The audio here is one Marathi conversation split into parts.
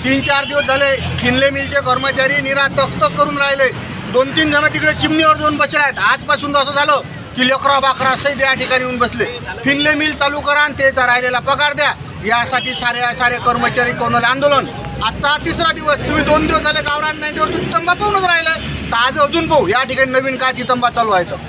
3-4 दिवस झाले फिनले मिलचे कर्मचारी निरा तक करून राहिले. 2-3 जण तिकडे चिमणीवर जाऊन बसले आहेत. आजपासून असं झालं की लेकरा बाकरा सहित या ठिकाणी येऊन बसले. फिनले मिल चालू करा आणि त्याचा राहिलेला पगार द्या यासाठी सारे कर्मचारी कोणाला आंदोलन. आता 3रा दिवस. तुम्ही 2 दिवस झाले गावरान 90वर चितंबा पाहूनच राहिलं, तर आज अजून पाहू या ठिकाणी नवीन काय चितंबा चालू आहे. तर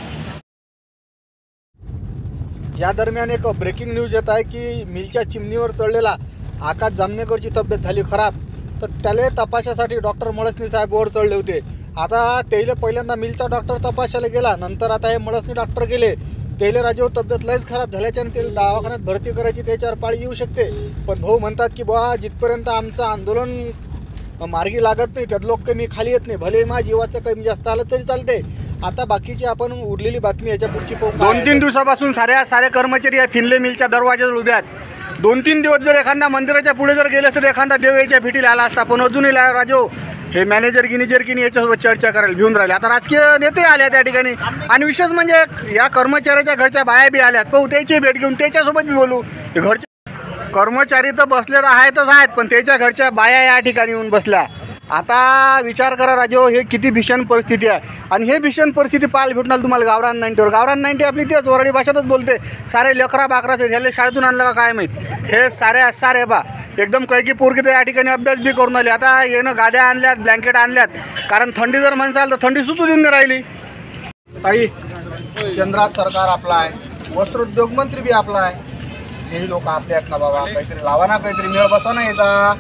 या दरम्यान एक ब्रेकिंग न्यूज येत आहे की मिलच्या चिमणीवर चढलेला आकाश जामनेकरची तब्येत झाली खराब. तर त्याला तपासासाठी डॉक्टर मळसनी साहेब वर चढले होते. आता त्याला पहिल्यांदा मिलचा डॉक्टर तपासायला गेला, नंतर आता हे मळसनी डॉक्टर गेले. त्याला राजेव तब्येत लयच खराब झाल्याच्यानं त्याला दवाखान्यात भरती करायची त्याच्यावर पाळी येऊ शकते. पण भाऊ म्हणतात की बुवा जिथपर्यंत आमचं आंदोलन मार्गी लागत नाही त्यात लोक कमी खाली येत नाही. भले मा जीवाचं कमी जास्त आलं तरी चालते. आता बाकीची आपण उरलेली बातमी याच्या पुढची पाहू. 2-3 दिवसापासून सारे कर्मचारी या फिनले मिलच्या दरवाजावर उभे आहेत. 2-3 दिवस जर एखादा मंदिराच्या पुढे जर गेले तर एखादा देव याच्या भेटीला आला असता. पण अजूनही राजो हे मॅनेजर की याच्यासोबत चर्चा करायला भिवून राहिले. आता राजकीय नेते आले त्या ठिकाणी आणि विशेष म्हणजे या कर्मचाऱ्याच्या घरच्या बाया बी आल्यात. पाहू त्याची भेट घेऊन त्याच्यासोबत बी बोलू. घरचे कर्मचारी तर बसले तर आहेत पण त्याच्या घरच्या बाया या ठिकाणी येऊन बसल्या. आता विचार करा राजो हे किती भीषण परिस्थिती आहे. आणि हे भीषण परिस्थिती पाहायला भेटणार तुम्हाला गावरान 90वर. गावरान 90 आपली तेच वरडी भाषेतच बोलते. सारे लेकरा बाकराचे ह्याला शाळेतून आणलं का काय माहीत. हे सारे बा एकदम कैकी पोरकी तर या ठिकाणी अभ्यास बी करून आले. आता येणं गाद्या आणल्यात, ब्लँकेट आणल्यात, कारण थंडी जर म्हणसाल तर थंडी सुचू देऊन नाही राहिली. ताई केंद्रात सरकार आपला आहे, वस्त्रोद्योग मंत्री बी आपला आहे. हेही लोक आपले आहेत ना बाबा, काहीतरी लावा ना, काहीतरी मेळ बसवा ना याचा.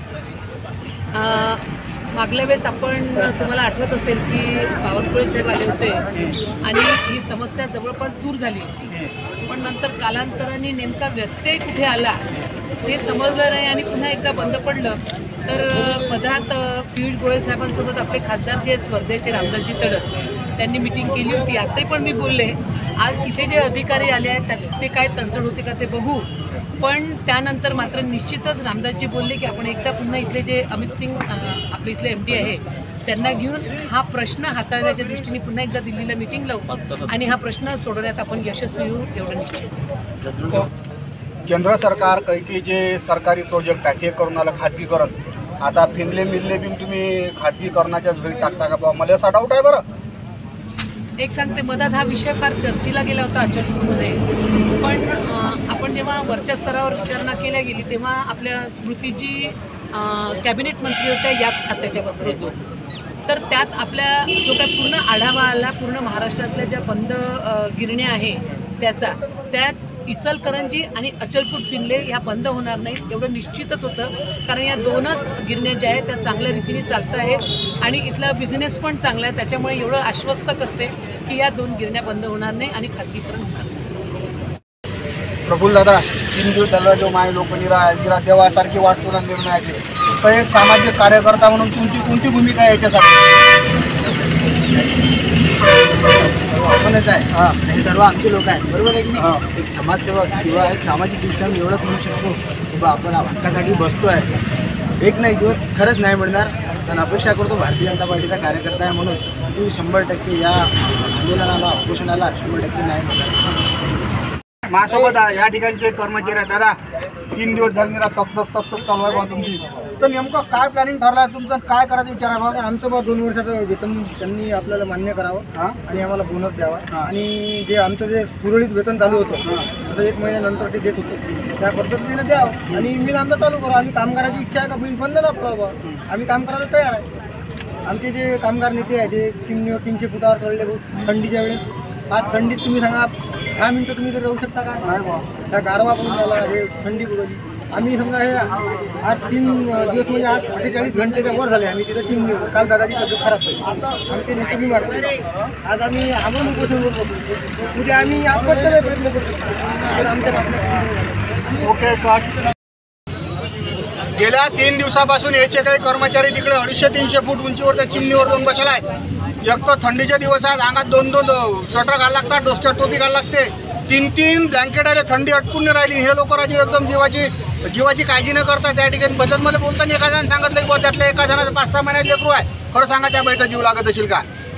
मागल्या वेळेस आपण तुम्हाला आठवत असेल की बावनकुळे साहेब आले होते आणि ही समस्या जवळपास दूर झाली होती. पण नंतर कालांतराने नेमका व्यत्यय कुठे आला हे समजलं नाही आणि पुन्हा एकदा बंद पडलं. तर मधात पियुष गोयल साहेबांसोबत आपले खासदार जे आहेत वर्धेचे रामदासजी तडस त्यांनी मिटिंग केली होती. आताही पण मी बोलले. आज इथे जे अधिकारी आले आहेत त्यात ते काय तडजोड होते का ते बघू. पण त्यानंतर मात्र निश्चितच रामदासजी बोलले की आपण एकदा पुन्हा इथले जे अमित सिंग आपले इथले MD आहे त्यांना घेऊन हा प्रश्न हाताळण्याच्या दृष्टीने पुन्हा एकदा दिल्लीला मिटिंग लावू आणि हा प्रश्न सोडवण्यात आपण यशस्वी होऊ एवढं निश्चित. केंद्र सरकार काही जे सरकारी प्रोजेक्ट आहे ते करून आलं खाजगीकरण. आता फिनले मिलले बिन तुम्ही खाजगीकरणाच्या झोळीत टाकता का बाबा, मला असा डाऊट आहे. बरं एक सांगते, मधात हा विषय फार चर्चेला गेला होता अचलपूरमध्ये. पण आपण जेव्हा वरच्या स्तरावर विचारणा केल्या गेली तेव्हा आपल्या स्मृतीजी कॅबिनेट मंत्री होत्या याच खात्याच्या वस्त्रोद्योग. तर त्यात आपल्या जो काय पूर्ण आढावा आला पूर्ण महाराष्ट्रातल्या ज्या बंद गिरण्या आहे त्यात इचलकरंजी आणि अचलपूर फिनले ह्या बंद होणार नाहीत एवढं निश्चितच होतं. कारण या 2च गिरण्या ज्या आहेत त्या चांगल्या रीतीने चालत आहेत आणि इथला बिझनेस पण चांगला आहे. त्याच्यामुळे एवढं आश्वस्त करते की या 2 गिरण्या बंद होणार नाही आणि खाजगीकरण होणार नाही. प्रफुल्ल दादा, 3 दिवस झाला जो माय लोक निरा देवासारखी वाटतो ना निर्णयाची. तर एक सामाजिक कार्यकर्ता म्हणून तुमची कोणती भूमिका आहे याच्यासाठी? आपणच आहे. हे सर्व आमचे लोक आहेत, बरोबर आहे की नाही. एक समाजसेवक किंवा एक सामाजिक दृष्ट्या मी एवढंच म्हणू शकतो की बा आपण हक्कासाठी बसतो आहे. एक ना एक दिवस खरंच नाही मिळणार. पण अपेक्षा करतो भारतीय जनता पार्टीचा कार्यकर्ता आहे म्हणून की 100% या आंदोलनाला उपोषणाला 100% नाही मिळणार. माझ्यासोबत या ठिकाणचे कर्मचारी आहेत. दादा 3 दिवस झाले निरा तक चालू आहे बा तुमची. तर नेमकं काय प्लॅनिंग ठरलं आहे तुमचं, काय करायचं विचार आहे बा? आमचं बा 2 वर्षाचं वेतन त्यांनी आपल्याला मान्य करावं आणि आम्हाला बोनस द्यावा. आणि जे आमचं जे सुरळीत वेतन चालू होतं आता 1 महिन्यानंतर ते देत होतं त्या पद्धतीने द्यावं. आणि मिल आमचं चालू करू. आम्ही कामगाराची इच्छा आहे का मिल बंद दाखवा बा, आम्ही काम करायला तयार आहे. आमचे जे कामगार नेते आहे ते चिमणीवर 300 फुटावर चढले थंडीच्या वेळेस. आज थंडीत तुम्ही सांगा 10 मिनटं तुम्ही तर राहू शकता का? नाही बा, त्या गारवा पण झाला, हे थंडी बुडवली. आम्ही समजा हे आज 3 दिवस म्हणजे आज 48 घंटेच्या वर झाले आम्ही तिथं चिमणी होतो. काल दादाची तब्येत खराब झाली आणि ते नेते बिमार पडले. आज आम्ही आम्हाला उपोषणावर बसतो. उद्या आम्ही आत्महत्याचा प्रयत्न करतो तर आमच्या बातम्या. ओके. गेल्या 3 दिवसापासून याचे काही कर्मचारी तिकडे 250-300 फूट उंचीवर त्या चिमणीवर जाऊन बसला आहे. एक तर थंडीचे दिवस आहेत, अंगात 2 स्वेटर घालायला लागतात, डोसक्यात टोपी घालायला लागते, 3 ब्लँकेट आले, थंडी अटकून नाही राहिली. हे लोक राजे एकदम जीवाची काळजी न करता त्या ठिकाणी बचत मध्ये बोलताना एका जण सांगितलं की त्यातल्या एका जणाचं 5-6 महिन्यात लेकरू आहे. खरं सांगा त्या बाईचा जीव लागत असेल का?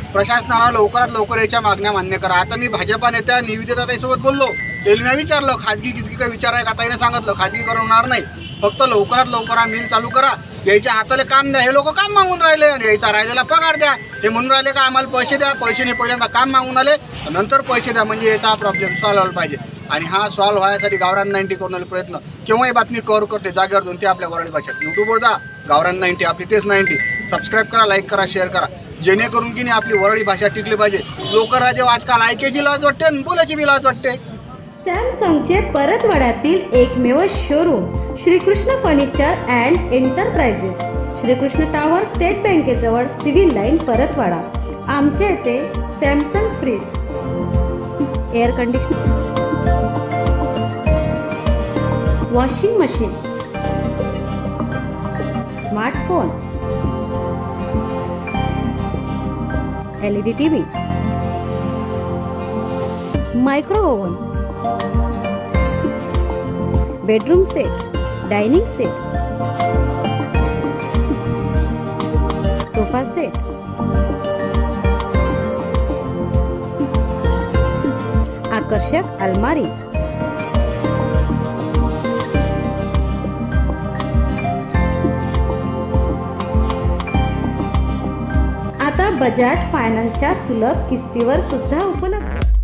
प्रशासनानं लवकरात लवकर याच्या मागण्या मान्य करा. आता मी भाजपा नेत्या निवेदिताताईसोबत बोललो, त्यांनी मी विचारलं खाजगी किती काय विचार आहे का, ताईने सांगितलं खाजगीकरण होणार नाही, फक्त लवकरात लवकर मिल चालू करा, याच्या हाताला काम द्या. हे लोक काम मागून राहिले आणि याचा राहिलेला पगार द्या. हे म्हणून राहिले का आम्हाला पैसे द्या, पैसे नाही, पहिल्यांदा काम मागून आले नंतर पैसे द्या, म्हणजे याचा प्रॉब्लेम सॉल्व्ह व्हायला पाहिजे. आणि हा सॉल्व्ह व्हायसाठी गावरान 90 करून प्रयत्न केव्हाही बातमी कव्हर करते जागेवर जाऊन, ते आपल्या वराडी भाषेत. यूट्यूबवर जा, गावरान 90 आपली तेच 90. सबस्क्राईब करा, लाईक करा, शेअर करा, जेणेकरून की नाही आपली वराडी भाषा टिकली पाहिजे. लोकराजे आजकाल ऐकायची लाज वाटते आणि बोलायची बी लाज वाटते. सॅमसंगचे परतवाड्यातील एकमेव showroom Shrikrishna furniture and enterprises, Shrikrishna tower, state बँकेजवळ, सिव्हिल लाईन, परतवाडा. आमच्या येथे Samsung fridge, air conditioner, washing machine, smartphone, LED TV, micro oven, bedroom set, dining set, sofa set, आकर्षक अलमारी, आता बजाज फायनान्सच्या सुलभ किस्तीवर सुद्धा उपलब्ध.